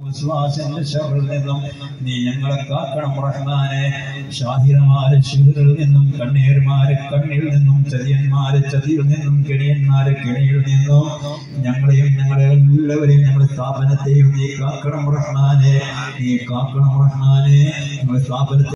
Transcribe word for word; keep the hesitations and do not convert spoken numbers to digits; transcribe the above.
വിശ്വാസത്തിന്റെ ശർറിൽ നിന്നും നീ ഞങ്ങളെ കാക്കണം റഹ്മാനെ. ഷാഹിറമാരെ ശിഹറിൽ നിന്നും, കണ്ണീർമാരെ കണ്ണിൽ നിന്നും, ചതിയന്മാരെ ചതിയിൽ നിന്നും, കെണിയന്മാരെ കെണിയിൽ നിന്നും ഞങ്ങളെയും ഞങ്ങളെ എല്ലാവരെയും ഞങ്ങളുടെ സ്ഥാപനത്തെയും നീ കാക്കണം റഹ്മാനെ. നീ കാക്കണം റഹ്മാനെ. ഞങ്ങളുടെ സ്ഥാപനത്തെ